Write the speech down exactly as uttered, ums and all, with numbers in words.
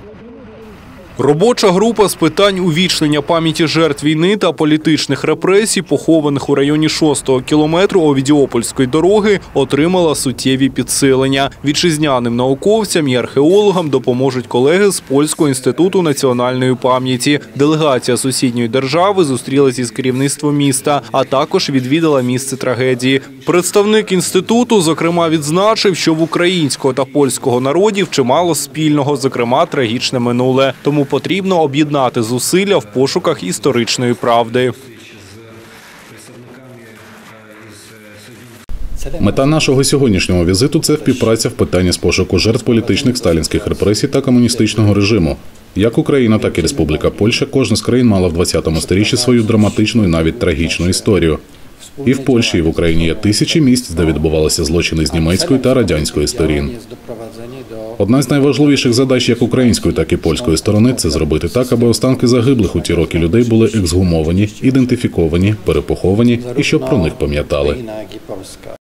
Робоча група з питань увічнення пам'яті жертв війни та політичних репресій, похованих у районі шостого кілометру Овідіопольської дороги, отримала суттєві підсилення. Вітчизняним науковцям і археологам допоможуть колеги з Польського інституту національної пам'яті. Делегація сусідньої держави зустрілася із керівництвом міста, а також відвідала місце трагедії. Представник інституту, зокрема, відзначив, що в українського та польського народів чимало спільного, зокрема, трагічне минуле. Тому потрібно об'єднати зусилля в пошуках історичної правди. Мета нашого сьогоднішнього візиту – це співпраця в питанні з пошуку жертв політичних сталінських репресій та комуністичного режиму. Як Україна, так і Республіка Польща, кожна з країн мала в двадцятому сторіччі свою драматичну і навіть трагічну історію. І в Польщі, і в Україні є тисячі місць, де відбувалися злочини з німецької та радянської сторін. Одна з найважливіших задач як української, так і польської сторони – це зробити так, аби останки загиблих у ті роки людей були ексгумовані, ідентифіковані, перепоховані і щоб про них пам'ятали.